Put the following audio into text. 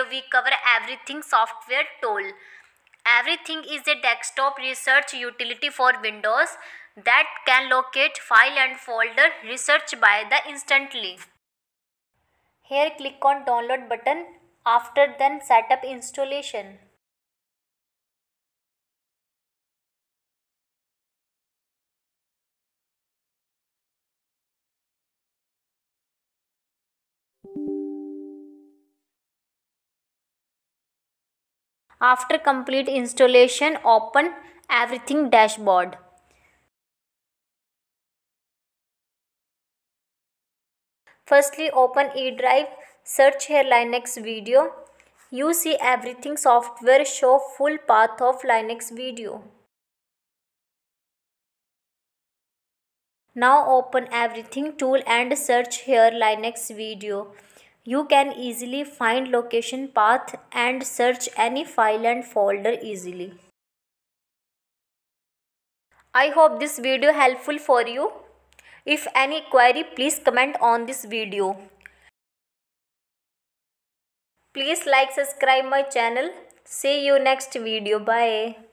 we cover Everything Software tool. Everything is a desktop research utility for Windows that can locate file and folder research by the instantly. Here click on download button. After then setup installation. After complete installation, open Everything dashboard. Firstly, open E drive, search here Linux video. You see Everything software show full path of Linux video. Now open Everything tool and search here Linux video. You can easily find location path and search any file and folder easily. I hope this video helpful for you. If any query, please comment on this video. Please like, subscribe my channel. See you next video. Bye.